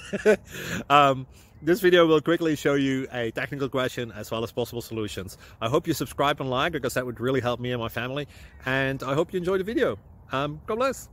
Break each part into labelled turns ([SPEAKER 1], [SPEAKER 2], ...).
[SPEAKER 1] This video will quickly show you a technical question as well as possible solutions. I hope you subscribe and like, because that would really help me and my family. And I hope you enjoy the video. God bless.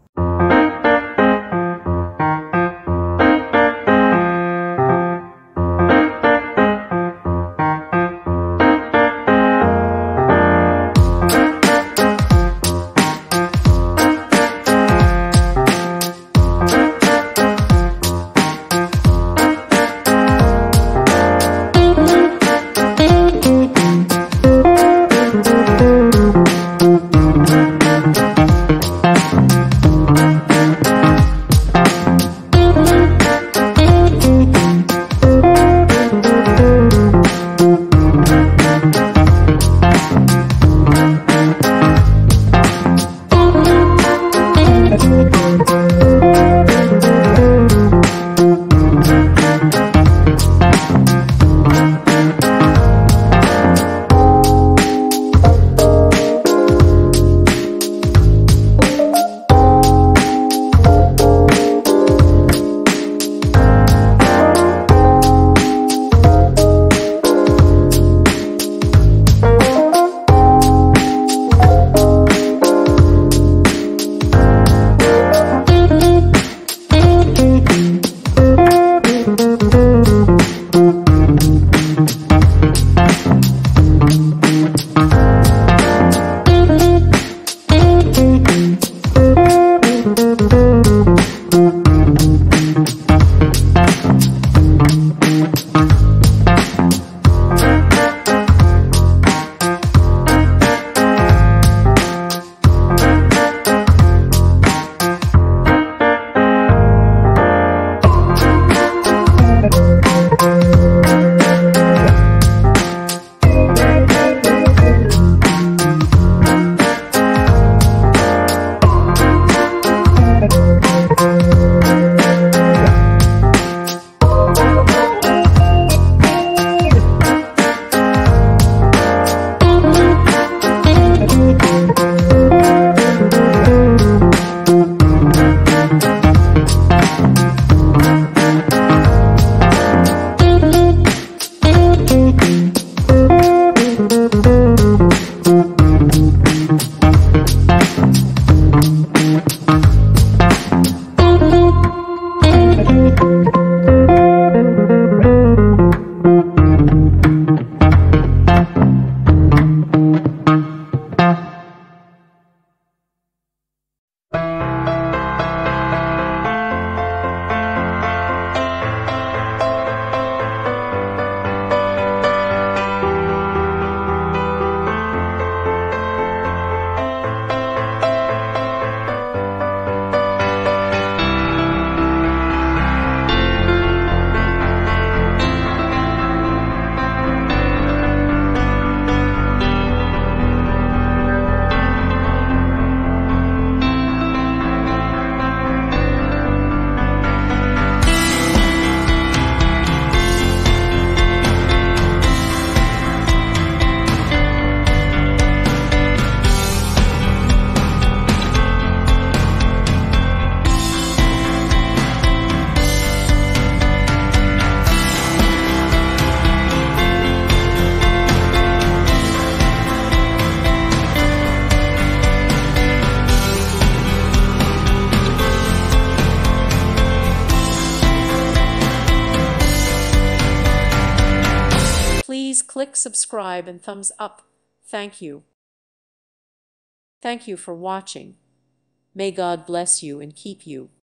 [SPEAKER 2] Please click subscribe and thumbs up. Thank you. Thank you for watching. May God bless you and keep you.